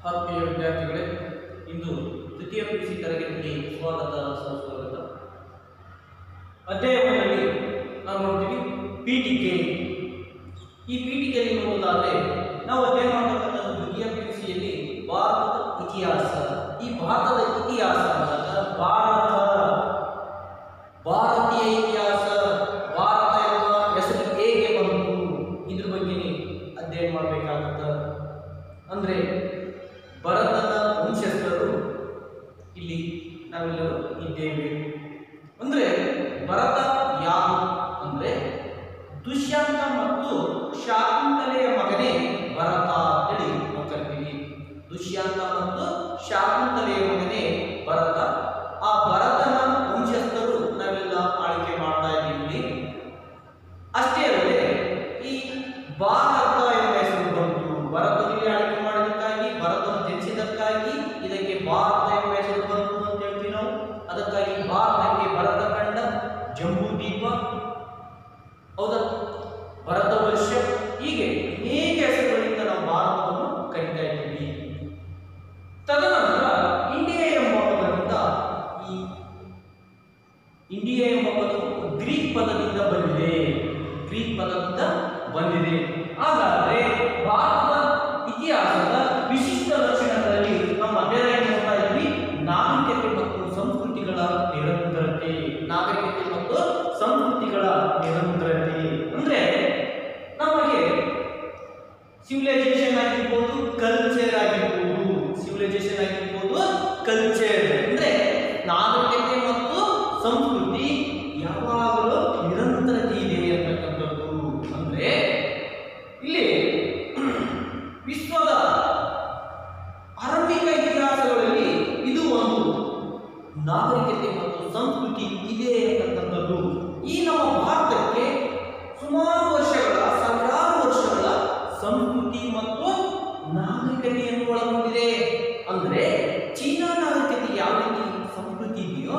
ಆತ್ಮೀಯ ವಿದ್ಯಾರ್ಥಿಗಳೇ, ಇಂದು ತೃತೀಯ ಪಿಯುಸಿ ತರಗತಿಗೆ ಸ್ವಾಗತ ಸುಸ್ವಾಗತ. ಅಧ್ಯಾಯದಲ್ಲಿ ನಾವು ನೋಡ್ತೀವಿ ಪೀಠಿಕೆ. ಈ ಪೀಠಿಕೆಯಲ್ಲಿ ನೋಡೋದಾದ್ರೆ ನಾವು ಅಧ್ಯಯನ ಮಾಡತಕ್ಕಂಥದ್ದು ತೃತೀಯ ಪಿಯುಸಿಯಲ್ಲಿ ಭಾರತದ ಇತಿಹಾಸ. ಈ ಭಾರತದ ಇತಿಹಾಸ ಅಂದಾಗ ಭಾರತೀಯ ಇತಿಹಾಸ, ಭಾರತ ಎಂಬ ಹೆಸರು ಹೇಗೆ ಬಂತು ಇದ್ರ ಬಗ್ಗೆ ಅಧ್ಯಯನ ಮಾಡಬೇಕಾಗುತ್ತೆ. ಅಂದ್ರೆ ಭರತನ ವಂಶಸ್ಥರು ಇಲ್ಲಿ ನಾವೆಲ್ಲರೂ ಇದ್ದೇವೆ. ಅಂದ್ರೆ ಭರತ ಯಾರು ಅಂದ್ರೆ ದುಷ್ಯಂತ ಮತ್ತು ಶಾಕುಂತಲೆಯ ಮಗನೇ ಭರತ ಅಂತೇಳಿ ನಾವು ಕರಿತೀವಿ. ದುಷ್ಯಂತ ಮತ್ತು ಶಾಕುಂತಲೆಯ ಮಗನೇ ಭರತ. ಆ ಭರತನ ವಂಶಸ್ಥರು ನಾವೆಲ್ಲ ಆಳ್ವಿಕೆ ಮಾಡ್ತಾ ಇದ್ದೀವಿ. ಅಷ್ಟೇ ಅಲ್ಲದೆ ಈ ಭಾರತ ಎಂಬ ಹೆಸರು ಬಂತು. ಭರತನಿಗೆ ಆಳ್ವಿಕೆ ಮಾಡಿದ್ದಕ್ಕಾಗಿ, ಭರತನ ಜನಿಸಿದ್ದಕ್ಕಾಗಿ ಇದಕ್ಕೆ ಭಾರತ ಎಂಬ ಹೆಸರು ಬಂತು ಅಂತ ಹೇಳ್ತೀವಿ ನಾವು. ಅದಕ್ಕಾಗಿ ಭಾರತಕ್ಕೆ ಭರತ ಖಂಡ, ಜಂಬೂ ದ್ವೀಪ, ಹೌದಾ, ಭರತ ವರ್ಷ, ಹೀಗೆ ಅನೇಕ ಹೆಸರುಗಳಿಂದ ನಾವು ಭಾರತವನ್ನು ಕರೀತಾ ಇದ್ದೀವಿ. ತದನಂತರ ಇಂಡಿಯಾ ಎಂಬ ಪದದಿಂದ, ಈ ಇಂಡಿಯಾ ಎಂಬ ಪದವು ಗ್ರೀಕ್ ಪದದಿಂದ ಬಂದಿದೆ. ಗ್ರೀಕ್ ಪದದಿಂದ ಬಂದಿದೆ. ಹಾಗಾದ್ರೆ ಭಾರತದ ಇತಿಹಾಸದ ವಿಶಿಷ್ಟ ಲಕ್ಷಣಗಳಲ್ಲಿ ನಮ್ಮ ಅಧ್ಯಯನ ನೋಡ್ತಾ ಇದ್ವಿ ನಾಗರಿಕತೆ ಮತ್ತು ಸಂಸ್ಕೃತಿಗಳ ನಿರಂತರತೆ. ನಾಗರಿಕತೆ ಮತ್ತು ಸಂಸ್ಕೃತಿಗಳ ನಿರಂತರತೆ ಅಂದ್ರೆ ನಮಗೆ ಸಿವಿಲೈಸೇಷನ್ ಆಗಿರ್ಬೋದು, ಕಲ್ಚರ್ ಆಗಿರ್ಬೋದು. ಸಿವಿಲೈಸೇಷನ್ ಆಗಿರ್ಬೋದು, ಕಲ್ಚರ್ ಅಂದ್ರೆ ನಾಗರಿಕತೆ ಮತ್ತು ಸಂಸ್ಕೃತಿ ಯಾವಾಗಲೂ ನಿರಂತರತೆ ಇದೆ ಅಂತಕ್ಕಂಥದ್ದು. ಅಂದ್ರೆ ಇಲ್ಲಿ ವಿಶ್ವದ ಆರಂಭಿಕ ಇತಿಹಾಸಗಳಲ್ಲಿ ಇದು ಒಂದು ನಾಗರಿಕತೆ ಮತ್ತು ಸಂಸ್ಕೃತಿ ಇದೆ ಅಂತಕ್ಕಂಥದ್ದು. ಈ ನಮ್ಮ ಭಾರತಕ್ಕೆ ಸುಮಾರು ವರ್ಷಗಳ, ಸಾವಿರಾರು ವರ್ಷಗಳ ಸಂಸ್ಕೃತಿ ಮತ್ತು ನಾಗರಿಕತೆಯನ್ನು ಒಳಗೊಂಡಿದೆ. ಅಂದ್ರೆ ಚೀನಾ ನಾಗರಿಕತೆ ಯಾವ ರೀತಿ ಸಂಸ್ಕೃತಿ ಇದೆಯೋ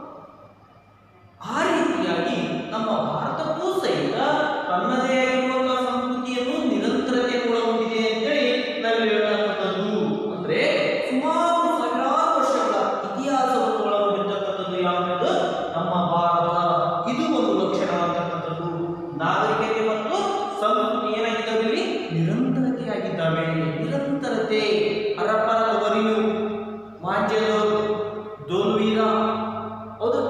ಆ ರೀತಿಯಾಗಿ ನಮ್ಮ ಭಾರತಕ್ಕೂ ಸಹಿತ ತನ್ನದೇ ಆಗಿರುವಂತಹ ಸಂಸ್ಕೃತಿಯನ್ನು ನಿರಂತರತೆಯನ್ನು ಒಳಗೊಂಡಿದೆ ಅಂತೇಳಿ ನಾವು ಹೇಳತಕ್ಕಂಥದ್ದು. ಅಂದ್ರೆ ಸುಮಾರು ಸಾವಿರಾರು ವರ್ಷಗಳ ಇತಿಹಾಸವನ್ನು ಒಳಗೊಂಡಿರ್ತಕ್ಕಂಥದ್ದು ಯಾವುದು? ನಮ್ಮ ಭಾರತ. ಇದು ಒಂದು ಲಕ್ಷಣ ಅಂತಕ್ಕಂಥದ್ದು. ನಾಗರಿಕತೆ ಮತ್ತು ಸಂಸ್ಕೃತಿ ಏನಾಗಿದ್ದಾವೆ? ಇಲ್ಲಿ ನಿರಂತರತೆಯಾಗಿದ್ದಾವೆ. ನಿರಂತರತೆ. ಹರಪ್ಪನ ವರಿಯು, ಮಾಂಜೆಲೋರು, ದೋಲ್ವೀರ, ಹೌದು,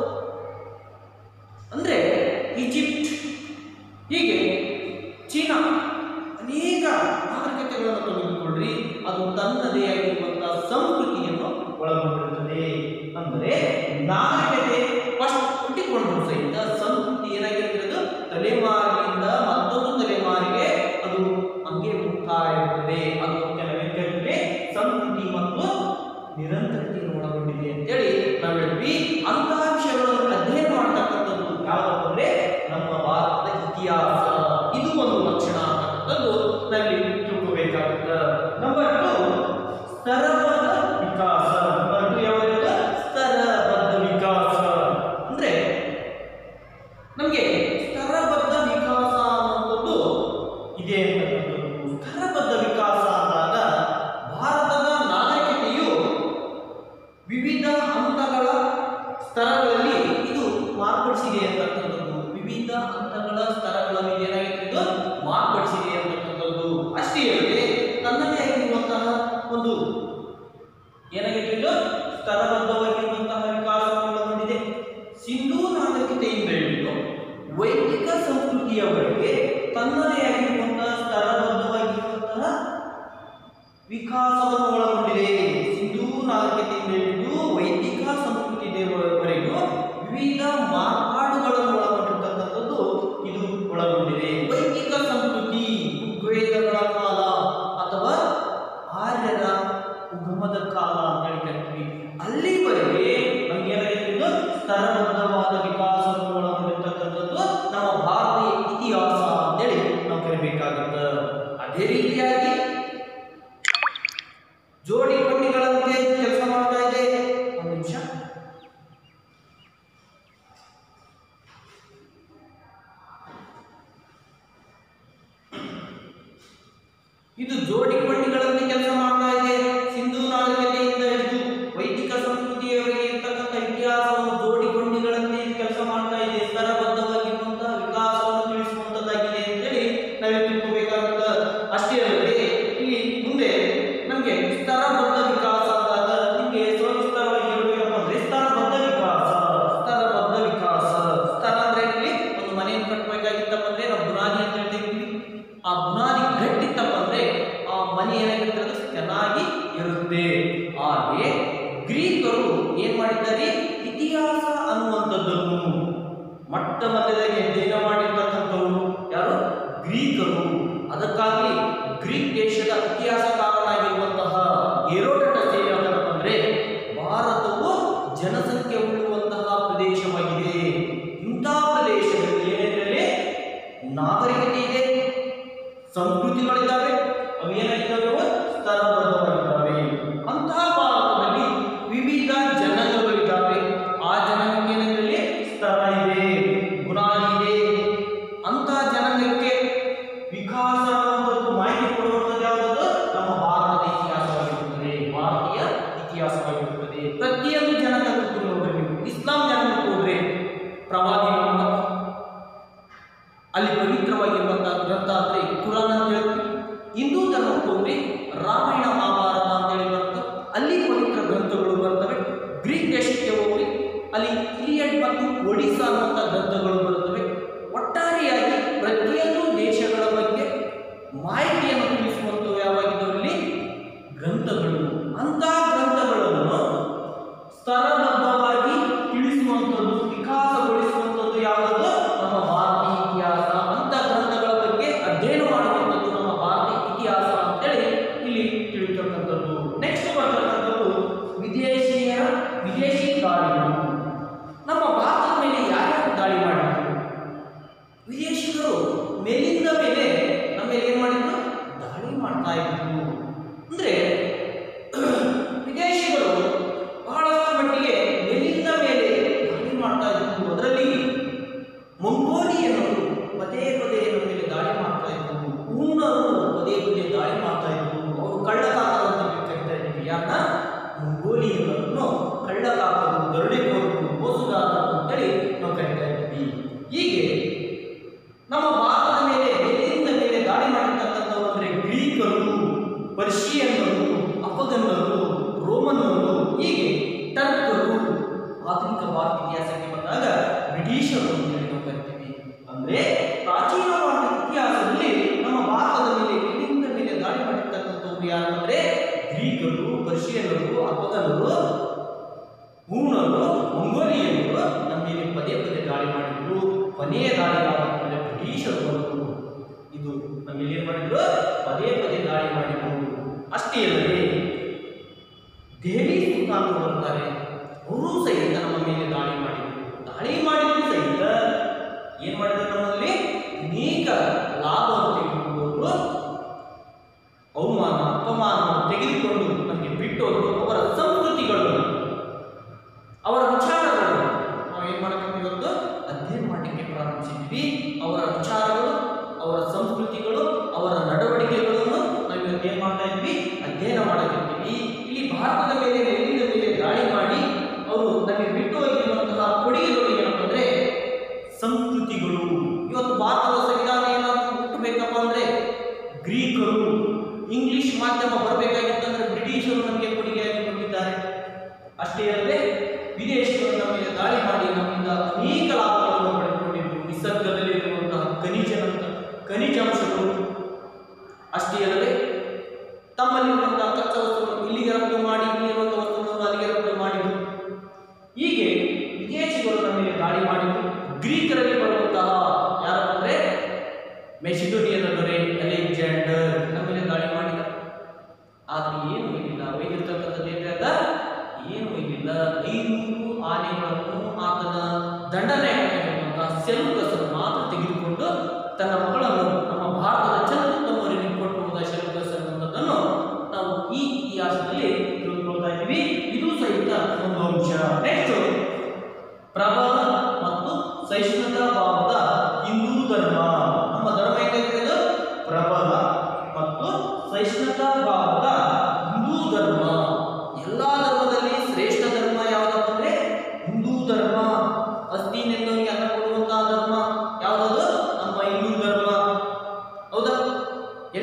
ಅಂದ್ರೆ ಈಜಿಪ್ಟ್, ಹೀಗೆ ಚೀನಾ, ಅನೇಕ ನಾಗರಿಕತೆಗಳನ್ನು ತೆಗೆದುಕೊಳ್ಳ್ರಿ, ಅದು ತನ್ನದೇ ಆಗಿರುವಂತಹ ಸಂಸ್ಕೃತಿಯನ್ನು ಒಳಗೊಂಡಿರುತ್ತದೆ. ಅಂದ್ರೆ ನಾಗರಿಕತೆ ಫಸ್ಟ್ ಹುಟ್ಟಿಕೊಂಡ್ರು ಸಹಿತ ಸಂಸ್ಕೃತಿ ಏನಾಗಿರ್ತದೆ? ತಲೆಮಾರಿನಿಂದ ಮತ್ತೊಂದು ತಲೆಮಾರಿಗೆ ಅದು ಹಂಗೆ ಹೋಗ್ತಾ ಇರುತ್ತದೆ. ಅದು ಕೆಲವೇ ಸಂಸ್ಕೃತಿ ಮತ್ತು ನಿರಂತರತೆಯನ್ನು ಒಳಗೊಂಡಿದೆ ಅಂತೇಳಿ ನಾವು ಹೇಳ್ತೀವಿ. ಅಂತಹ ವಿಷಯಗಳನ್ನು ಅಧ್ಯಯನ ಮಾಡತಕ್ಕಂಥದ್ದು ಯಾವುದು ಅಂದ್ರೆ ನಮ್ಮ ಭಾರತದ ಇತಿಹಾಸ. ಇದು ಒಂದು ಲಕ್ಷಣ ಅಂತಕ್ಕಂಥದ್ದು ನಾವಿಲ್ಲಿ ತಿಳ್ಕೋಬೇಕಾಗುತ್ತೆ. ನಂಬರ್ 2, ಸ್ತರಬದ್ಧ ವಿಕಾಸ. ನಂಬರ್ 2 ಯಾವುದು? ಸ್ತರಬದ್ಧ ವಿಕಾಸ. ಅಂದ್ರೆ ನಮಗೆ ಸ್ತರಬದ್ಧ ವಿಕಾಸ ಅನ್ನೋದು ಇದೆ ಅಂತಕ್ಕಂಥದ್ದು. ಸ್ತರಬದ್ಧ ವಿಕಾಸ ಅಂದಾಗ ಭಾರತದ ನಾಗರಿಕತೆಯು ವಿವಿಧ ಹಂತಗಳ ಸ್ತರಗಳಲ್ಲಿ ಇದು ಮಾರ್ಪಡಿಸಿದೆ ಅಂತಕ್ಕಂಥದ್ದು. ವಿವಿಧ ಹಂತಗಳ ಸ್ತರಗಳಲ್ಲಿ ಏನಾಗಿದೆ? ಇದು ಮಾರ್ಪಡಿಸಿದೆ ಅಂತಕ್ಕಂಥದ್ದು. ಅಷ್ಟೇ ಅಲ್ಲದೆ ತನ್ನದೇ ಆಗಿರುವಂತಹ ಒಂದು ಏನಾಗಿದೆ? ಇದು ಸ್ತರಬದ್ಧವಾಗಿರುವಂತಹ ವಿಕಾಸವನ್ನು ಒಳಗೊಂಡಿದೆ. ಸಿಂಧೂ ನಾಗರಿಕತೆಯಿಂದ ಹಿಡಿದು ವೈದಿಕ ಸಂಸ್ಕೃತಿಯವರೆಗೆ ತನ್ನದೇ ಆಗಿರುವಂತಹ ಸ್ತರಬದ್ಧವಾಗಿರುವಂತಹ ವಿಕಾಸವನ್ನು ಒಳಗೊಂಡಿದೆ. ಸಿಂಧೂ ನಾಗರಿಕತೆಯಿಂದ ಹಿಡಿದು ವೈದಿಕ ಸಂಸ್ಕೃತಿಯವರೆಗೂ ವಿವಿಧ ಮಾರ್ಪಾಡುಗಳನ್ನು ಒಳಗೊಂಡಿರ್ತಕ್ಕಂಥದ್ದು ಇದು ಒಳಗೊಂಡಿದೆ. ವೈದಿಕ ಸಂಸ್ಕೃತಿ ಋಗ್ವೇದಗಳ ಕಾಲ ಅಥವಾ ಆರ್ಯರ ಉಗಮದ ಕಾಲ ಅಂತ ಹೇಳಿ ಕರಿತೀವಿ. ಅಲ್ಲಿವರೆಗೆ ನಮಗೇನಾಗಿದ್ದು ಸ್ತರಬದ್ಧವಾದ ವಿಕಾಸವನ್ನು ಒಳಗೊಂಡಿರ್ತಕ್ಕಂಥದ್ದು ನಮ್ಮ ಭಾರತೀಯ ಇತಿಹಾಸ ಅಂತೇಳಿ ನಾವು ಕರಿಬೇಕಾಗುತ್ತೆ. ಅದೇ ರೀತಿಯಾಗಿ ಜೋಡಿ ಕೊಂಡಿಗಳಂತೆ ಕೆಲಸ ಮಾಡ್ತಾ ಇದೆ. ಒಂದು ನಿಮಿಷ. ಇದು ಜೋಡಿ ಕೊಂಡಿಗಳಂತೆ ಕೆಲಸ ಮಾಡ್ತಾ ಇದೆ. ನಾಗರಿಕತೆಯಿಂದ ಹಿಡಿದು ವೈದಿಕ ಸಂಸ್ಕೃತಿಯವರೆಗೆ ಇರ್ತಕ್ಕಂಥ ಇತಿಹಾಸವನ್ನು ಜೋಡಿಕೊಂಡಿಗಳನ್ನೇ ಕೆಲಸ ಮಾಡ್ತಾ ಇದೆ. ಸ್ತರಬದ್ಧವಾಗಿರುವಂತಹ ವಿಕಾಸವನ್ನು ತಿಳಿಸುವಂತದ್ದಾಗಿದೆ ಅಂತೇಳಿ ನಾವೇ ತಿಳ್ಕೋಬೇಕಾದ. ಅಷ್ಟೇ ಅಲ್ಲದೆ ಇಲ್ಲಿ ಮುಂದೆ ನಮಗೆ ಸ್ತರಬದ್ಧ ವಿಕಾಸ ಅಂದಾಗ ನಿಮಗೆ ಸವಿಸ್ತಾರವಾಗಿ ಹೇಳಬೇಕಪ್ಪ ಅಂದ್ರೆ ಸ್ತರಬದ್ಧ ವಿಕಾಸ. ಸ್ತರ ಅಂದ್ರೆ ಇಲ್ಲಿ ಒಂದು ಮನೆಯನ್ನು ಕಟ್ಟಬೇಕಾಗಿತ್ತಪ್ಪ ಅಂದ್ರೆ ನಾವು ಬುನಾದಿ ಅಂತ ಹೇಳ್ತೀವಿ. ಆ ಬುನಾದಿ ಗಟ್ಟಿತ್ತಪ್ಪ ಅಂದ್ರೆ ಆ ಮನೆ ಏನಾಗಿರ್ತದೆ ಅದು ಚೆನ್ನಾಗಿ ಇರುತ್ತೆ. ಹಾಗೆ ಗ್ರೀಕರು ಏನ್ ಮಾಡಿದ್ದಾರೆ, ಇತಿಹಾಸ ಅನ್ನುವಂಥದ್ದನ್ನು ಮೊಟ್ಟ ಮೊದಲಿಗೆ ಅಧ್ಯಯನ ಮಾಡಿರ್ತಕ್ಕಂಥವ್ರು ಯಾರು, ಗ್ರೀಕರು. ಅದಕ್ಕಾಗಿ ಗ್ರೀಕ್ ದೇಶದ ಇತಿಹಾಸಕಾರನಾಗಿರುವಂತಹ ಹೆರೋಡಟಸ್ ಏನ್ ಹೇಳ್ತಾರಪ್ಪ ಅಂದ್ರೆ ಭಾರತವು ಜನಸಂಖ್ಯೆ ಉಳ್ಳುವಂತಹ ಪ್ರದೇಶವಾಗಿದೆ. ಇಂತಹ ಪ್ರದೇಶದಲ್ಲಿ ಏನೆಂದರೆ ನಾಗರಿಕತೆ ಇದೆ, ಸಂಸ್ಕೃತಿಗಳಿದ್ದಾವೆ, ಅವು ಏನಾಗಿದ್ದಾವೆ, ಸ್ತರಬದ್ಧವಾಗಿದ್ದಾವೆ. ಅಂತಹ ಭಾರತದಲ್ಲಿ ವಿವಿಧ ಜನಾಂಗಗಳಿದ್ದಾವೆ. ಆ ಜನಾಂಗಕ್ಕೆ ಏನೆಂದರೆ ಸ್ತರ ಇದೆ, ಬುನಾದಿ ಇದೆ. ಅಂತಹ ಜನಾಂಗಕ್ಕೆ ವಿಕಾಸ ಅನ್ನುವಂಥದ್ದು ಮಾಹಿತಿ ಕೊಡುವಂಥದ್ದು ಯಾವುದು, ನಮ್ಮ ಭಾರತದ ಇತಿಹಾಸವಾಗಿರುತ್ತದೆ, ಭಾರತೀಯ ಇತಿಹಾಸವಾಗಿರುತ್ತದೆ. ಪ್ರತಿಯೊಂದು ಜನಾಂಗಕ್ಕೂ ನೋಡ್ರಿ, ನೀವು ಇಸ್ಲಾಂ ಜನಾಂಗಕ್ಕೆ ಹೋದ್ರೆ ಪ್ರವಾದಿ ಮೊಹಮ್ಮದ್, ಅಲ್ಲಿ ಪವಿತ್ರವಾಗಿರುವಂತಹ ಗ್ರಂಥ ಅಂದ್ರೆ ಕುರಾನ್ ಅಂತ ಹೇಳ್ತೀವಿ. ಹಿಂದೂ ಧರ್ಮಕ್ಕೆ ಹೋದ್ರೆ ರಾಮಾಯಣ ಮಹಾಭಾರತ ಅಂತ ಹೇಳಿ ಬರ್ತದೆ, ಅಲ್ಲಿ ಪವಿತ್ರ ಗ್ರಂಥಗಳು ಬರ್ತವೆ. ಗ್ರೀಕ್ ದೇಶಕ್ಕೆ ಹೋಗಿ ಅಲ್ಲಿ ಇಲಿಯಡ್ ಮತ್ತು ಒಡಿಸ್ಸಾ ಅನ್ನುವಂಥ ಗ್ರಂಥಗಳು ಬರುತ್ತವೆ. ಒಟ್ಟಾರೆಯಾಗಿ ಪ್ರತಿಯೊಂದು ದೇಶಗಳ ಬಗ್ಗೆ ಮಾಹಿತಿಯನ್ನು ತಿಳಿಸುವಂಥವು ಯಾವಾಗಿದ್ದವಲ್ಲಿ ಗ್ರಂಥಗಳು. ಅಂತಹ ಗ್ರಂಥಗಳನ್ನು ಸ್ತರಬದ್ಧವಾಗಿ ತಿಳಿಸುವಂಥದ್ದು, ವಿಕಾಸಗೊಳಿಸುವಂಥದ್ದು ಯಾವುದು, ನಮ್ಮ ಭಾರತೀಯ ಇತಿಹಾಸ. ಅಂತ ಗ್ರಂಥಗಳ ಬಗ್ಗೆ ಅಧ್ಯಯನ ಮಾಡುವಂಥದ್ದು ನಮ್ಮ ಭಾರತೀಯ ಇತಿಹಾಸ ಅಂತೇಳಿ ಇಲ್ಲಿ ತಿಳಿತಕ್ಕಂಥದ್ದು. ನೆಕ್ಸ್ಟ್ ಬರ್ತಕ್ಕಂಥದ್ದು ವಿದೇಶಿ ದಾಳಿಗಳು. ನಮ್ಮ ಭಾರತದ ಮೇಲೆ ಯಾರ್ಯಾರು ದಾಳಿ ಮಾಡಿದ್ರು? ವಿದೇಶಿಗರು ಮೇಲಿಂದ ಮೇಲೆ ನಮ್ಮ ಮೇಲೆ ಏನ್ ಮಾಡಿದ್ರು, ದಾಳಿ ಮಾಡ್ತಾ ಇದ್ರು. ಅಂದ್ರೆ ವಿದೇಶಿಗಳು ಬಹಳಷ್ಟು ಮಟ್ಟಿಗೆ ಮೇಲಿಂದ ಮೇಲೆ ದಾಳಿ ಮಾಡ್ತಾ ಇದ್ರು. ಅದರಲ್ಲಿ ಮಂಗೋಲಿಯನ್ನರು ಪದೇ ಪದೇ ನಮ್ಮ ಮೇಲೆ ದಾಳಿ ಮಾಡ್ತಾ ಇದ್ರು. ಹೂಣರು ಪದೇ ಪದೇ ದಾಳಿ ಮಾಡ್ತಾ ಇದ್ರು. ಅವರು ಕಳ್ಳಕಾಕರು ಅಂತ ಕರಿತಾ ಇದ್ದೀವಿ. ಯಾರನ್ನ? ಮಂಗೋಲಿಯರನ್ನು ಕಳ್ಳಕಾಕರು, ದರೋಡೆಕೋರರು, ಮೋಸಗಾರರು ಅಂತೇಳಿ ನಾವು ಕರಿತಾ ಇದ್ದೀವಿ. ಹೀಗೆ ನಮ್ಮ ಭಾರತದ ಮೇಲೆ ಮೇಲಿಂದ ಮೇಲೆ ದಾಳಿ ಮಾಡಿರ್ತಕ್ಕಂಥವ್ರು ಅಂದ್ರೆ ಗ್ರೀಕರು, ಪರ್ಷಿಯನ್ನರು, ಅಫಗನ್ನರು, ರೋಮನ್ನರು, ಹೀಗೆ ಟರ್ಕರು. ಆಧುನಿಕ ಭಾರತ ಇತಿಹಾಸಕ್ಕೆ ಬಂದಾಗ ಬ್ರಿಟಿಷರು ಅಂತೇಳಿ ನಾವು ಕರಿತೀವಿ. ಅಂದ್ರೆ ಪ್ರಾಚೀನವಾದ ಇತಿಹಾಸದಲ್ಲಿ ನಮ್ಮ ಭಾರತದ ಮೇಲೆ ಮೇಲಿಂದ ಮೇಲೆ ದಾಳಿ ಮಾಡಿರ್ತಕ್ಕಂಥವ್ರು ಯಾರಂದ್ರೆ ಗ್ರೀಕರು, ಪರ್ಷಿಯನ್ನರು, ಅಫಗನ್ನರು, ಹೂಣರು, ಮಂಗೋಲಿಯನ್ನರು ನಮ್ಮ ಮೇಲೆ ಪದೇ ಪದೇ ದಾಳಿ ಮಾಡಿದ್ರು. ಕೊನೆಯ ದಾಳಿ ಯಾವಂದ್ರೆ ಬ್ರಿಟಿಷರು ಬಂದರು. ಇದು ನಮ್ಮ ಮೇಲೆ ಏನ್ ಮಾಡಿದ್ರು, ಪದೇ ಪದೇ ದಾಳಿ ಮಾಡಿದ್ರು. ಅಷ್ಟೇ ಅಲ್ಲದೆ ದೆಹಲಿ ಸುಲ್ತಾನರು ಬರ್ತಾರೆ, ಅವರು ಸಹಿತ ನಮ್ಮ ಮೇಲೆ ದಾಳಿ ಮಾಡಿದ್ರು ಸಹಿತ ಏನ್ ಮಾಡಿದ್ರು, ನಮ್ಮಲ್ಲಿ ಅನೇಕ ಲಾಭವನ್ನು ತೆಗೆದುಕೊಂಡು ಅವಮಾನ ಅಪಮಾನ ತೆಗೆದುಕೊಂಡು ನಮಗೆ ಬಿಟ್ಟೋರು. ಅವರ ಸಂಸ್ಕೃತಿಗಳು, ಅವರ ವಿಚಾರಗಳು ನಾವು ಏನ್ ಮಾಡಬೇಕು, ಇವತ್ತು ಅಧ್ಯಯನ ಮಾಡಲಿಕ್ಕೆ ಪ್ರಾರಂಭಿಸಿದ್ವಿ. ಅವರ ವಿಚಾರಗಳು, ಅವರ ಸಂಸ್ಕೃತಿಗಳು, ಅವರ ನಡವಳಿಕೆಗಳನ್ನು ನಾವು ಇವತ್ತು ಏನ್ ಮಾಡ್ತಾ ಇದ್ವಿ, ಅಧ್ಯಯನ ಮಾಡಲಿದ್ದೀವಿ. ಇಲ್ಲಿ ಭಾರತದ ಮೇಲೆ ಮೇಲಿನ ಮೇಲೆ ದಾಳಿ ಮಾಡಿ ಅವರು ನಮಗೆ ಬಿಟ್ಟು ಹೋಗಿರುವಂತಹ ಕೊಡುಗೆಗಳು ಏನಪ್ಪ ಅಂದ್ರೆ ಸಂಸ್ಕೃತಿಗಳು. ಇವತ್ತು ಭಾರತದ ಸಂವಿಧಾನ ಏನಾದರೂ ಹುಟ್ಟಬೇಕಪ್ಪ ಅಂದ್ರೆ ಗ್ರೀಕರು, ಇಂಗ್ಲಿಷ್ ಮಾಧ್ಯಮ ಬರಬೇಕಾಗಿತ್ತಂದ್ರೆ ಬ್ರಿಟಿಷರು ನಮಗೆ ಕೊಡುಗೆಯಾಗಿ ಕೊಟ್ಟಿದ್ದಾರೆ. ಅಷ್ಟೇ ಅಲ್ಲದೆ ವಿದೇಶಿಗಳು ನಮ್ಮ ಮೇಲೆ ದಾಳಿ ಮಾಡಿ ನಮ್ಮಿಂದ ಅನೇಕ ಲಾಭಗಳನ್ನು ಪಡೆದುಕೊಂಡಿದ್ರು. ನಿಸರ್ಗದಲ್ಲಿರುವಂತಹ ಖನಿಜಾಂಶಗಳು, ಅಷ್ಟೇ ಅಲ್ಲದೆ ತಮ್ಮಲ್ಲಿರುವಂತಹ ಕಚ್ಚಾ ವಸ್ತುಗಳನ್ನು ಇಲ್ಲಿಗೆ ರಫ್ತು ಮಾಡಿ, ಇಲ್ಲಿರುವಂತಹ ವಸ್ತುಗಳನ್ನು ಅಲ್ಲಿಗೆ ರಫ್ತು ಮಾಡಿದ್ರು. ಹೀಗೆ ವಿದೇಶಿಗಳು ನಮ್ಮ ಮೇಲೆ ದಾಳಿ ಮಾಡಿದ್ರು. ಗ್ರೀಕರಲ್ಲಿ ಬರುವಂತಹ ಯಾರಪ್ಪ ಅಂದ್ರೆ ಮೆಸಿಡೋನಿಯನ್ ದೊರೆ ಅಲೆಕ್ಸಾಂಡರ್ ನಮ್ಮ ಮೇಲೆ ದಾಳಿ ಮಾಡಿದ. ಆದ್ರೆ ಏನು ಇಲ್ಲ, ಒಯ್ದಿರ್ತಕ್ಕಂಥದ್ದು ಏನು ಇಲ್ಲ. 500 ಆನೆಗಳನ್ನು ಆತನ ದಂಡನಾಯಕನಾಗಿರುವಂತಹ ಸೆಲ್ಯೂಕಸರು ಮಾತ್ರ ತೆಗೆದುಕೊಂಡು ತನ್ನ ಮಗಳನ್ನು ನಮ್ಮ ಭಾರತದ ಚಂದ್ರಗುಪ್ತಮೌರ್ಯನಿಗೆ ಕೊಟ್ಟು ಹೋದ ಸೆಲ್ಯೂಕಸ್ ಅನ್ನುವುದನ್ನು ನಾವು ಈ ಇತಿಹಾಸದಲ್ಲಿ ತಿಳ್ಕೊಳ್ತಾ ಇದ್ದೀವಿ. ಇದು ಸಹಿತ ಒಂದು ಅಂಶ. ನೆಕ್ಸ್ಟ್ ಪ್ರಬಲ ಮತ್ತು ಸಹಿಷ್ಣುತಾ ಭಾವದ ಹಿಂದೂ ಧರ್ಮ. ನಮ್ಮ ಧರ್ಮ ಏನಾಗಿದೆ, ಪ್ರಬಲ ಮತ್ತು ಸಹಿಷ್ಣುತಾ ಭಾವದ ಹಿಂದೂ ಧರ್ಮ.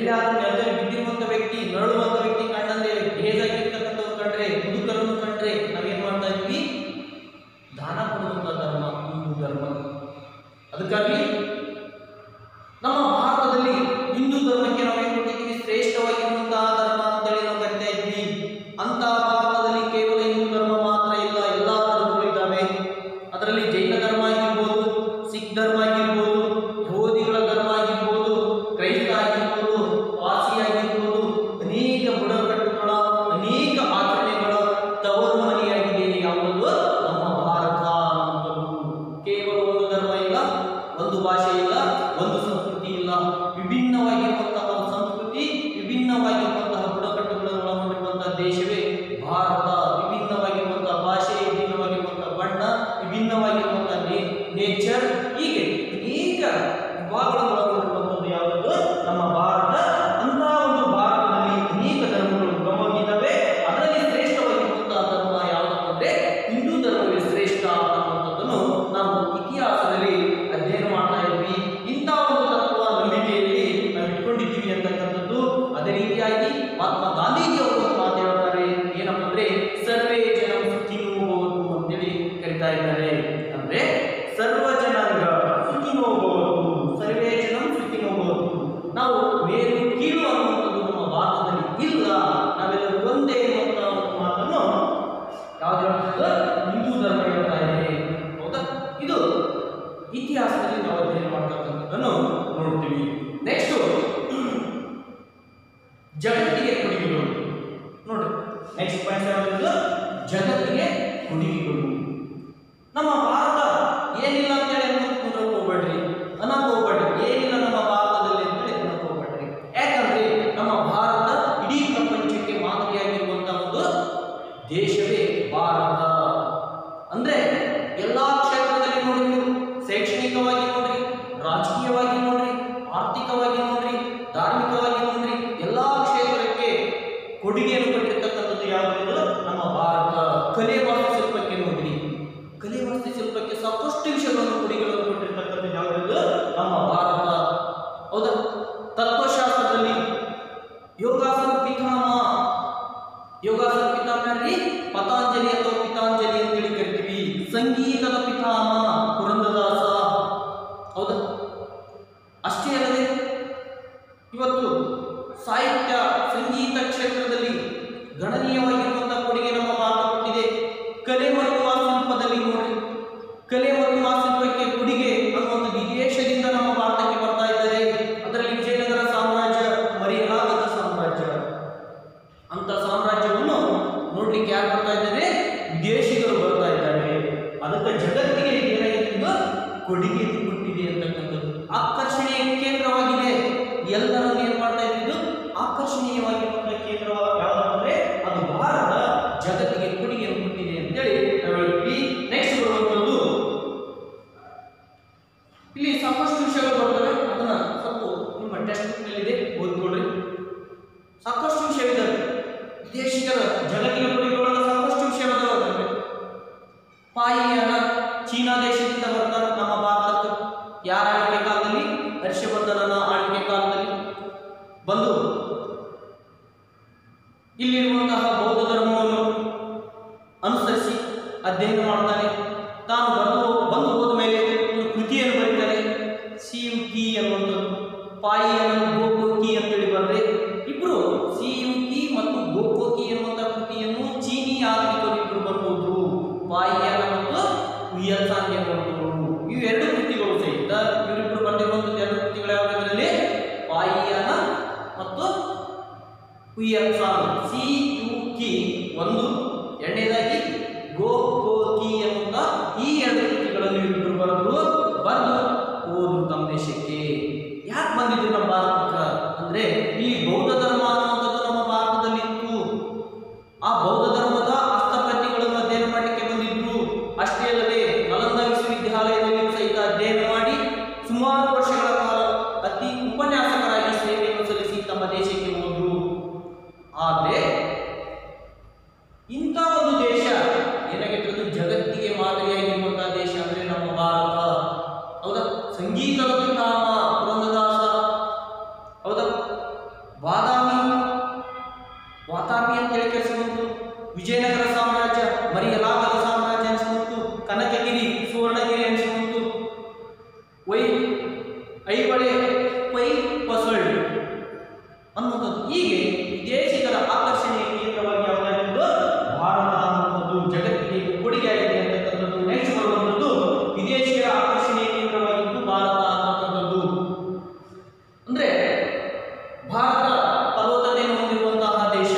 ಎಲ್ಲಿಯಾದ್ರೂ ನೆಲದಲ್ಲಿ ಬಿದ್ದಿರುವಂತ ವ್ಯಕ್ತಿ, ನರಳುವಂತ ವ್ಯಕ್ತಿ ಕಂಡಂದ್ರೆ, ಹೇಗಾಗಿರ್ತಕ್ಕಂಥವ್ರು ಕಂಡ್ರೆ, ಮುದುಕರನ್ನು ಕಂಡ್ರೆ ನಾವೇನ್ ಮಾಡ್ತಾ ಇದ್ವಿ? ದಾನ ಕೊಡುವಂತ ಧರ್ಮ ಹಿಂದೂ ಧರ್ಮ. ಅದಕ್ಕಾಗಿ ನಮ್ಮ ಭಾರತದಲ್ಲಿ ಹಿಂದೂ ಧರ್ಮಕ್ಕೆ ನಾವೇನ್ ಕೊಟ್ಟಿದ್ದೀವಿ? ಶ್ರೇಷ್ಠವಾಗಿರುವಂತಹ ಧರ್ಮ ಅಂತೇಳಿ ನಾವು ಕರಿತಾ ಇದ್ವಿ. ಅಂತ ಭಾರತದಲ್ಲಿ ಕೇವಲ ಹಿಂದೂ ಧರ್ಮ ಮಾತ್ರ ಇಲ್ಲ, ಎಲ್ಲಾ ಧರ್ಮಗಳು ಇದ್ದಾವೆ. ಅದರಲ್ಲಿ ಜೈನ ಧರ್ಮ ಆಗಿರ್ಬೋದು, ಸಿಖ್ ಧರ್ಮ ಆಗಿರ್ಬೋದು, ಯಹೂದಿಗಳ ಧರ್ಮ ಆಗಿರ್ಬೋದು, ಕ್ರೈಸ್ತ ಆಗಿರ್ಬೋದು, ಪಾರ್ಸಿ ಆಗಿರ್ಬೋದು, ಅನೇಕ ಬುಡಕಟ್ಟುಗಳ ಅನೇಕ ಆಚರಣೆಗಳ ತವರು ಮನೆಯಾಗಿದೆ ಯಾವುದು? ನಮ್ಮ ಭಾರತ ಅನ್ನುವಂಥದ್ದು. ಕೇವಲ ಒಂದು ಧರ್ಮ ಇಲ್ಲ, ಒಂದು ಭಾಷೆ ಇಲ್ಲ, ಒಂದು ಸಂಸ್ಕೃತಿ ಇಲ್ಲ, ವಿಭಿನ್ನವಾಗಿರುವಂತಹ ಒಂದು ಸಂಸ್ಕೃತಿ, ವಿಭಿನ್ನವಾಗಿರುವಂತಹ ಬುಡಕಟ್ಟುಗಳನ್ನು ಒಳಗೊಂಡಿರುವಂತಹ ದೇಶವೇ ಭಾರತ. ವಿಭಿನ್ನವಾಗಿರುವಂತಹ ಭಾಷೆ, ವಿಭಿನ್ನವಾಗಿರುವಂತಹ ಬಣ್ಣ, ವಿಭಿನ್ನವಾಗಿರುವಂತಹ ನೇಚರ್, ಹೀಗೆ ಅನೇಕ ವಿಭಾಗಗಳನ್ನು ಒಳಗೊಂಡಿರುವಂಥದ್ದು ಯಾವುದು? ನಮ್ಮ ಭಾರತ. ಅಂತ ಒಂದು ಭಾರತದಲ್ಲಿ ಅನೇಕ ಧರ್ಮಗಳು ಉಗಮವಾಗಿದ್ದಾವೆ. ಅದರಲ್ಲಿ ಶ್ರೇಷ್ಠವಾಗಿರುವಂತಹ ಧರ್ಮ ಯಾವುದು ಅಂದ್ರೆ ಹಿಂದೂ ಧರ್ಮವೇ ಶ್ರೇಷ್ಠ ಅನ್ನುವಂಥದ್ದನ್ನು ನಾವು ಇತಿಹಾಸದಲ್ಲಿ ಅಧ್ಯಯನ ಮಾಡ್ತಾ ಇದ್ವಿ. ಇಂಥ ಒಂದು ತತ್ವ ನಂಬಿಕೆಯಲ್ಲಿ ನಾವು ಇಟ್ಕೊಂಡಿದ್ದೀವಿ ಅಂತಕ್ಕಂಥದ್ದು. ಅದೇ ರೀತಿಯಾಗಿ ಮಹಾತ್ಮ ಗಾಂಧೀಜಿ ಅವರು ಒಂದು ಮಾತು ಹೇಳ್ತಾರೆ, ಏನಪ್ಪ ಅಂದ್ರೆ ಸರ್ವೇ ಜನ ಸುಖಿನೋ ಭವಂತು ಅಂತೇಳಿ ಕರಿತಾ ಇದ್ದಾರೆ. ಅಂದ್ರೆ ಸರ್ವ ಜನಾಂಗ ಸುಖಿನೋ ಭವಂತು, ಸರ್ವೇ ಜನ ಸುಖಿನೋ ಭವಂತು. ನಾವು ಮೇಲು ಕೀಳು ಅನ್ನುವಂಥದ್ದು ನಮ್ಮ ಭಾರತದಲ್ಲಿ ಇಲ್ಲ, ನಾವೆಲ್ಲರೂ ಒಂದೇ ಅನ್ನುವಂತಹ ಒಂದು ಮಾತನ್ನು ಯಾವ್ದು ಹೇಳ್ತದೆ? ಹಿಂದೂ ಧರ್ಮ ಹೇಳ್ತಾ ಇದೆ. ಹೌದಾ? ಇದು ಇತಿಹಾಸದಲ್ಲಿ ನಾವು ಅಧ್ಯಯನ ಮಾಡ್ತಕ್ಕಂಥದ್ದನ್ನು ನೋಡ್ತೀವಿ. ನೆಕ್ಸ್ಟ್ ಜಗತ್ತಿಗೆ ಕೊಡುಗೆಗಳು ನೋಡ್ರಿ. ನೆಕ್ಸ್ಟ್ ಪಾಯಿಂಟ್ ಯಾವುದು? ಜಗತ್ತಿಗೆ ಕೊಡುಗೆಗಳು. ನಮ್ಮ ಭಾರತ ಏನಿಲ್ಲ ಅಂತೇಳಿ ಅನ್ನೋದು ಹೋಗ್ಬೇಡ್ರಿ, ಅನ್ನೋಕೆ ಹೋಗ್ಬೇಡ್ರಿ. ಏನಿಲ್ಲ ನಮ್ಮ ಭಾರತದಲ್ಲಿ ಅಂತೇಳಿ ಅನ್ನೋಕೆ ಹೋಗ್ಬೇಡ್ರಿ. ಯಾಕಂದ್ರೆ ನಮ್ಮ ಭಾರತ ಇಡೀ ಪ್ರಪಂಚಕ್ಕೆ ಮಾದರಿಯಾಗಿರುವಂತಹ ಒಂದು ದೇಶವೇ ಭಾರತ. ಅಂದ್ರೆ ಎಲ್ಲಾ ಕ್ಷೇತ್ರದಲ್ಲಿ ನೋಡ್ರಿ, ಶೈಕ್ಷಣಿಕವಾಗಿ ನೋಡ್ರಿ, ರಾಜಕೀಯವಾಗಿ ನೋಡ್ರಿ, ಆರ್ಥಿಕವಾಗಿ ನೋಡ್ರಿ, ಧಾರ್ಮಿಕವಾಗಿ ನೋಡ್ರಿ, ಎಲ್ಲಾ ಕ್ಷೇತ್ರಕ್ಕೆ ಕೊಡುಗೆಯನ್ನು ಕೊಟ್ಟಿರ್ತಕ್ಕಂಥದ್ದು ಯಾವುದು? ನಮ್ಮ ಭಾರತ. ಕಲೆ ವಾಸ್ತುಶಿಲ್ಪಕ್ಕೆ ನೋಡ್ರಿ, ಕಲೆ ವಾಸ್ತುಶಿಲ್ಪಕ್ಕೆ ಸಾಕಷ್ಟು ವಿಷಯಗಳನ್ನು ಕೊಡುಗೆಗಳನ್ನು ಕೊಟ್ಟಿರ್ತಕ್ಕಂಥದ್ದು ಯಾವುದು? ನಮ್ಮ ಭಾರತ. ಹೌದಾ? ತತ್ವಶಾಸ್ತ್ರದಲ್ಲಿ ಯೋಗಾಸನ ಪಿತಾಮಹ, ಯೋಗಾಸನ ಪಿತಾಮಹರಲ್ಲಿ ಪತಾಂಜಲಿ ಅಥವಾ ಪಿತಾಂಜಲಿ ಅಂತೇಳಿ ಕರಿತೀವಿ. ಸಂಗೀತದ ಪಿತಾಮಹ ಪುರಂದರದಾಸ. ಹೌದಾ? ಅಷ್ಟೇ ಅಲ್ಲದೆ ಇವತ್ತು ಸಾಹಿತ್ಯ ಸಂಗೀತ ಕ್ಷೇತ್ರದಲ್ಲಿ ಗಣನೀಯವಾಗಿರುವಂತಹ ಕೊಡುಗೆ ನಮ್ಮ ಭಾರತ ಕೊಟ್ಟಿದೆ. ಕಲೆ ಮತ್ತು ವಾಸ್ತುಶಿಲ್ಪದಲ್ಲಿ ನೋಡ್ರಿ, ಕಲೆ ಮತ್ತು ವಾಸ್ತುಶಿಲ್ಪಕ್ಕೆ ಕೊಡುಗೆ ಅನ್ನುವಂಥ ವಿದೇಶದಿಂದ ನಮ್ಮ ಭಾರತಕ್ಕೆ ಬರ್ತಾ ಇದ್ದಾರೆ. ಅದರಲ್ಲಿ ವಿಜಯನಗರ ಸಾಮ್ರಾಜ್ಯ ಮರೆಯಲಾಗದ ಸಾಮ್ರಾಜ್ಯ. ಅಂತ ಸಾಮ್ರಾಜ್ಯವನ್ನು ನೋಡ್ಲಿಕ್ಕೆ ಯಾರು ಬರ್ತಾ ಇದ್ದಾರೆ? ವಿದೇಶಿಗರು ಬರ್ತಾ ಇದ್ದಾರೆ. ಅದಕ್ಕೆ ಜಗತ್ತಿಗೆ ಏನಾಗಿದೆ? ಕೊಡುಗೆಯನ್ನು ಕೊಟ್ಟಿದೆ ಅಂತಕ್ಕಂಥದ್ದು. ಆಕರ್ಷಣೆಯ ಕೇಂದ್ರವಾಗಿದೆ. ಎಲ್ಲರನ್ನು ಏನ್ ಮಾಡ್ತಾ ಇದ್ದು? ಆಕರ್ಷಣೀಯವಾಗಿರುವಂತಹ ಕೇಂದ್ರ ಯಾವ್ದಂದ್ರೆ ಅದು ಭಾರತ. ಜಗತ್ತಿಗೆ ಕೊಡುಗೆಯನ್ನು ಕೊಟ್ಟಿದೆ ಅಂತೇಳಿ ನಾವು ಹೇಳ್ತೀವಿ. ನೆಕ್ಸ್ಟ್ ಬರುವಂತದ್ದು, ಇಲ್ಲಿ ಸಾಕಷ್ಟು ವಿಷಯಗಳು ಬರ್ತವೆ. ಅದನ್ನ ಸ್ವಲ್ಪ ನಿಮ್ಮ ಟೆಕ್ಸ್ಟ್ ಬುಕ್ ನಲ್ಲಿ ಇದೆ, ಓದ್ಕೊಳ್ರಿ. ಸಾಕಷ್ಟು ವಿಷಯವಿದೆ. ವಿದೇಶಿಗರ ಜಗತ್ತಿಗೆ ಕೊಡುಗೆಗಳನ್ನು ಸಾಕಷ್ಟು ವಿಷಯವಿದೆ. ಪಾಯಿಯನ್ನ ಚೀನಾ ದೇಶದಿಂದ ಬರ್ತಾರೆ ನಮ್ಮ ಭಾರತಕ್ಕೆ. ಯಾರ ಆಳ್ವಿಕೆ ಕಾಲದಲ್ಲಿ? ಹರ್ಷವರ್ಧನನ ಆಳ್ವಿಕೆ ಕಾಲದಲ್ಲಿ ಬಂದು ಇಲ್ಲಿರುವಂತಹ ಬೌದ್ಧ ಧರ್ಮವನ್ನು ಅನುಸರಿಸಿ ಅಧ್ಯಯನ ಮಾಡ್ತಾನೆ. ತಾನು ಬಂದು ಹೋದ ಮೇಲೆ ಒಂದು ಕೃತಿಯನ್ನು ಬರೀತಾನೆ, ಸಿಯುಕಿ ಅನ್ನುವಂಥದ್ದು. ಪಾಯಿಯನ್ನು ಗೋಕೋಕಿ ಅಂತೇಳಿ ಬರೆದ್ರೆ ಇಬ್ರು ಸಿಯುಕಿ ಮತ್ತು ಗೋಕೋಕಿ ಎನ್ನುವಂತಹ ಕೃತಿಯನ್ನು ಚೀನಿ ಯಾತ್ರಿಕರು ಇಬ್ರು ಬರ್ಬೋದು. ಪಾಯಿಯನ ಮತ್ತು ಹುಯನ್ಸಾಂಗ್ ಎನ್ನುವಂಥವ್ರು. ಇವು ಎರಡು ಕೃತಿಗಳು ಸಹಿತ ಇವರಿಬ್ರು ಬರೆದಿರುವಂಥದ್ದು ಎರಡು ಕೃತಿಗಳು ಯಾವುದರಲ್ಲಿ? ಪಾಯಿಯನ ಮತ್ತು ಹುಯನ್ಸಾಂಗ್. ಸಿಯುಕಿ ಒಂದು, ಎರಡನೇದಾಗಿ ಗೋಕೋಕಿ ಎನ್ನುವಂತ ಈ ಎರಡು ಕೃತಿಗಳನ್ನು ಇವರಿಬ್ರು ಬರೆದು ಓದು ತಮ್ಮ ದೇಶಕ್ಕೆ. ಯಾಕೆ ಬಂದಿದ್ರು ನಮ್ಮ ಭಾರತಕ್ಕೆ ಅಂದ್ರೆ ಇಲ್ಲಿ ಬೌದ್ಧ ಧರ್ಮ ಅನ್ನುವಂಥದ್ದು ನಮ್ಮ ಭಾರತದಲ್ಲಿ ಇತ್ತು. ಆ ಬೌದ್ಧ ಧರ್ಮದ ಹಸ್ತಪ್ರತಿಗಳನ್ನು ಅಧ್ಯಯನ ಮಾಡಲಿಕ್ಕೆ ಬಂದಿದ್ರು. ಅಷ್ಟೇ ಅಲ್ಲದೆ ನಲಂದ ವಿಶ್ವವಿದ್ಯಾಲಯದಲ್ಲಿ ಸಹಿತ ಅಧ್ಯಯನ ಮಾಡಿ ಸುಮಾರು ವರ್ಷಗಳ ಕಾಲ ಅತಿ ಉಪನ್ಯಾಸಕರಾಗಿ ಸೇವೆಯನ್ನು ಸಲ್ಲಿಸಿ ತಮ್ಮ ದೇಶಕ್ಕೆ ಹೋದ್ರು. ಆದರೆ ಇಂಥ ಒಂದು ದೇಶ ಏನಾಗಿತ್ತು? ಜಗತ್ತಿಗೆ ಮಾದರಿಯಾಗಿರುವಂತಹ ದೇಶ ಅಂದ್ರೆ ನಮ್ಮ ಭಾರತ. ಹೌದಾ? ಸಂಗೀತದ ಪಿತಾಮಹ ಪುರಂದರದಾಸ ಐಹೊಳೆ ಪೈ ಪಸಳ್ ಅನ್ನುವಂಥದ್ದು. ಹೀಗೆ ವಿದೇಶಿಗರ ಆಕರ್ಷಣೆಯ ಕೇಂದ್ರವಾಗಿ ಯಾವುದಾಗಿದ್ದು ಭಾರತ ಅನ್ನುವಂಥದ್ದು ಜಗತ್ತಿಗೆ ಕೊಡುಗೆಯಾಗಿದೆ ಅಂತಕ್ಕಂಥದ್ದು. ನೆಕ್ಸ್ಟ್ ಬರುವಂಥದ್ದು ವಿದೇಶಿಗರ ಆಕರ್ಷಣೆಯ ಕೇಂದ್ರವಾಗಿದ್ದು ಭಾರತ ಅನ್ನುವಂಥದ್ದು. ಅಂದ್ರೆ ಭಾರತ ಫಲವತ್ತತೆಯನ್ನು ಹೊಂದಿರುವಂತಹ ದೇಶ,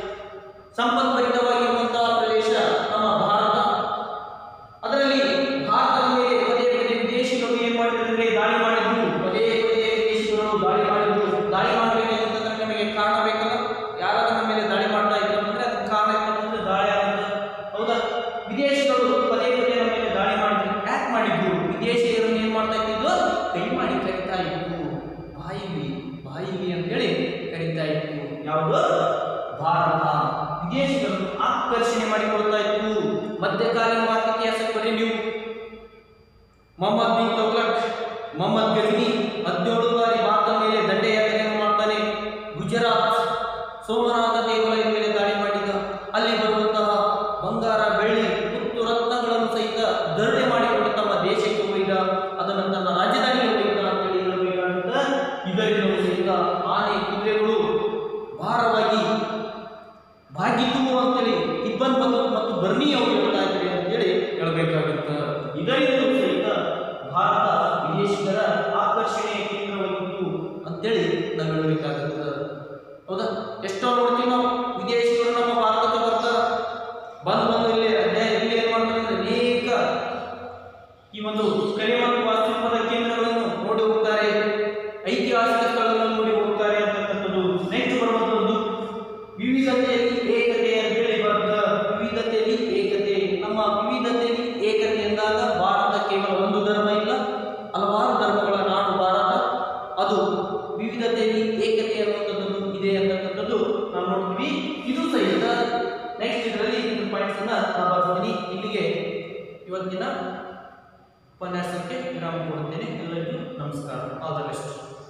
ಸಂಪದ್ಭರಿತವಾಗಿರುವಂತಹ ಪ್ರದೇಶ ನಮ್ಮ ಭಾರತ. ಅದರಲ್ಲಿ ಭಾರತದ ಮೇಲೆ ಪದೇ ಪದೇ ವಿದೇಶಿಗಳು ಏನ್ ಮಾಡಿದ್ರೆ ದಾಳಿ ಮಾಡಿದ್ರು, ಪದೇ ಪದೇ ವಿದೇಶಿಗಳು ದಾಳಿ ಮಾಡಿದ್ರು. ದಾಳಿ ಮಾಡಬೇಕಂತಂದ್ರೆ ನಮಗೆ ಕಾರಣ ಬೇಕಲ್ಲ, ಯಾರಾದ್ರೂ ನಮ್ಮ ಮೇಲೆ ದಾಳಿ ಮಾಡ್ತಾ ಇದ್ರು ಅಂದ್ರೆ ಅದಕ್ಕೆ ಕಾರಣ ಏನಂತಂದ್ರೆ ದಾಳಿ ಆಗುತ್ತೆ. ಹೌದಾ? ವಿದೇಶಿಗಳು ಪದೇ ಪದೇ ನಮ್ಮ ಮೇಲೆ ದಾಳಿ ಮಾಡಿದ್ರು. ಯಾಕೆ ಮಾಡಿದ್ರು? ವಿದೇಶಿಗರನ್ನು ಏನ್ ಮಾಡ್ತಾ ಇದ್ದಿದ್ದು? ಕೈ ಮಾಡಿ ಕರಿತಾ ಇತ್ತು. ಬಾಯಿಲಿ ಬಾಯಿಲಿ ಅಂತೇಳಿ ಕರೀತಾ ಇತ್ತು. ಯಾವುದು? ಭಾರತ ವಿದೇಶಿಗಳನ್ನು ಆಕರ್ಷಣೆ ಮಾಡಿಕೊಳ್ತಾ ಇತ್ತು. ಮಧ್ಯಕಾಲೀನ ಭಾರತ ಇತಿಹಾಸಕ್ಕೆ ಬರೀ ನೀವು ಮೊಹಮ್ಮದ್ ಬಿನ್ ತುಘಲಕ್, ಮೊಹಮ್ಮದ್ ಗಜ್ನಿ 17 ಬಾರಿ ಭಾರತದ ಮೇಲೆ ದಂಡಯಾತ್ರೆಯನ್ನು ಮಾಡ್ತಾನೆ. ಗುಜರಾತ್ ಸೋಮನಾಥ ದೇವಾಲಯದ ಮೇಲೆ ದಾಳಿ ಮಾಡಿದ. ಅಲ್ಲಿ ಬರುವಂತಹ ಬಂಗಾರ, ಬೆಳ್ಳಿ, ಮುತ್ತು ರತ್ನಗಳನ್ನು ಸಹಿತ ಧರಣಿ ಮಾಡಿಕೊಂಡು ತಮ್ಮ ದೇಶಕ್ಕೆ ಒಯ್ದ. ಅದನ್ನು ತನ್ನ ರಾಜಧಾನಿಗೆ ಒಯ್ದ ಅಂತೇಳಿ ಹೇಳಬೇಕಾಗುತ್ತೆ. ಇದರಿಂದ ಸಹಿತ ಆನೆ, ಕುದುರೆಗಳು ಭಾರವಾಗಿ ಭಾಗಿತು ಅಂತೇಳಿ ಇಬ್ಬನ್ ಮತ್ತು ಬರ್ನಿ ಅವರು ಹೇಳ್ತಾ ಇದ್ದಾರೆ ಅಂತೇಳಿ ಹೇಳಬೇಕಾಗುತ್ತೆ. ಇದರಿಂದ ಸಹಿತ ಭಾರತ ವಿದೇಶಿಗರ ಆಕರ್ಷಣೆಯ ಕೇಂದ್ರವಾಗಿತ್ತು ಅಂತೇಳಿ ನಾವು ಹೇಳಬೇಕಾಗುತ್ತೆ. ಹೌದಾ? ಎಷ್ಟೋ ನೋಡ್ತೀವಿ ನಾವು, ವಿದೇಶಿಗರು ನಮ್ಮ ಭಾರತಕ್ಕೆ ಬರ್ತಾರೆ, ಬಂದು ಇಲ್ಲಿ ಇಲ್ಲಿ ಏನ್ ಮಾಡ್ತಾರೆ ಅಂದ್ರೆ ಅನೇಕ ಈ ಒಂದು ಕಲೆ ಮತ್ತು ವಾಸ್ತುಶಿಲ್ಪದ ಕೇಂದ್ರಗಳನ್ನು ನೋಡಿ ಹೋಗ್ತಾರೆ, ಐತಿಹಾಸಿಕ ಸ್ಥಳಗಳನ್ನು ನೋಡಿ ಹೋಗ್ತಾರೆ ಅಂತಕ್ಕಂಥದ್ದು. ನೆಕ್ಸ್ಟ್ ಬರುವಂಥದ್ದು ವಿವಿಧತೆಯಲ್ಲಿ ಏಕತೆ ಅಂತೇಳಿ ಬರುತ್ತೆ. ವಿವಿಧತೆಯಲ್ಲಿ ಏಕತೆ, ನಮ್ಮ ವಿವಿಧತೆಯಲ್ಲಿ ಏಕತೆ ಎಂದಾಗ ಭಾರತ ಕೇವಲ ಒಂದು ಧರ್ಮ ಇಲ್ಲ, ಹಲವಾರು ಧರ್ಮಗಳ ನಾಡು ಭಾರತ. ಅದು ವಿವಿಧತೆಯಲ್ಲಿ ಏಕತೆ ಅನ್ನುವಂಥದ್ದು ಇದೆ ಅಂತಕ್ಕಂಥದ್ದು ನಾವು ನೋಡ್ತೀವಿ. ಇದು ಸಹಿತ ನೆಕ್ಸ್ಟ್ ಇದರಲ್ಲಿ ಪಾಯಿಂಟ್ಸ್ ಅನ್ನ ನಾನು ಬರ್ತೀನಿ. ಇಲ್ಲಿಗೆ ಇವತ್ತಿನ ಉಪನ್ಯಾಸಕ್ಕೆ ವಿರಾಮ ಕೊಡುತ್ತೇನೆ. ಎಲ್ಲರಿಗೂ ನಮಸ್ಕಾರ. All the best.